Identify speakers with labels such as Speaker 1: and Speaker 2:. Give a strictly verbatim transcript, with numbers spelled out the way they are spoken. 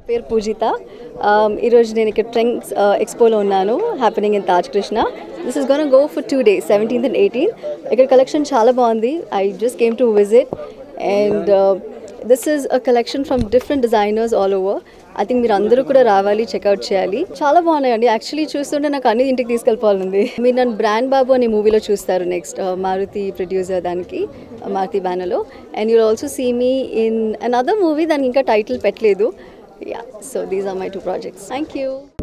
Speaker 1: పేరు పూజిత. ఈరోజు నేను ఇక్కడ ట్రెండ్స్ ఎక్స్పోలో ఉన్నాను, happening in Taj Krishna. This is gonna go for two days, seventeenth and eighteenth. ఇక్కడ కలెక్షన్ చాలా బాగుంది. I just came to visit and this is a collection from different designers all over. I think మీరు అందరూ కూడా రావాలి, checkout చేయాలి. చాలా బాగున్నాయండి. యాక్చువల్లీ చూస్తుంటే నాకు అన్ని ఇంటికి తీసుకెళ్ళిపోవాలండి. మీరు నన్ను బ్రాండ్ బాబు అనే మూవీలో చూస్తారు నెక్స్ట్, మారుతి ప్రొడ్యూసర్ దానికి, మారుతి బ్యానర్లో. And you'll also see me in another movie, దానికి ఇంకా టైటిల్ పెట్టలేదు. Yeah, so these are my two projects. Thank you.